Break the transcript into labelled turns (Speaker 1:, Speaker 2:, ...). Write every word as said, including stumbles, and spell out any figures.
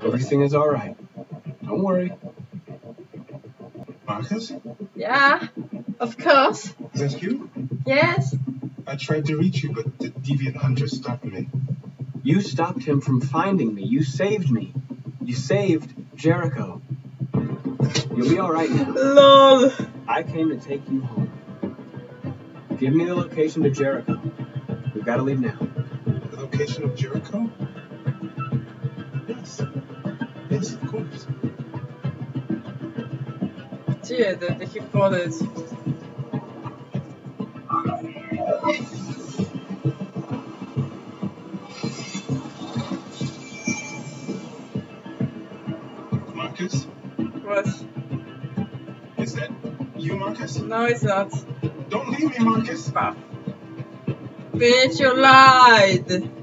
Speaker 1: Everything is alright. Don't worry.
Speaker 2: Marcus?
Speaker 3: Yeah, of course.
Speaker 2: Is that you?
Speaker 3: Yes.
Speaker 2: I tried to reach you, but the deviant hunter stopped me.
Speaker 1: You stopped him from finding me. You saved me. You saved Jericho. You'll be alright now.
Speaker 3: LOL.
Speaker 1: I came to take you home. Give me the location to Jericho. We've got to leave now.
Speaker 2: The location of Jericho? Yes. Yes, of course.
Speaker 3: Gee, det är riktigt bra ut.
Speaker 2: Marcus?
Speaker 3: What?
Speaker 2: Is that you, Marcus?
Speaker 3: No, it's not.
Speaker 2: Don't leave me, Marcus!
Speaker 3: Bitch, you lied!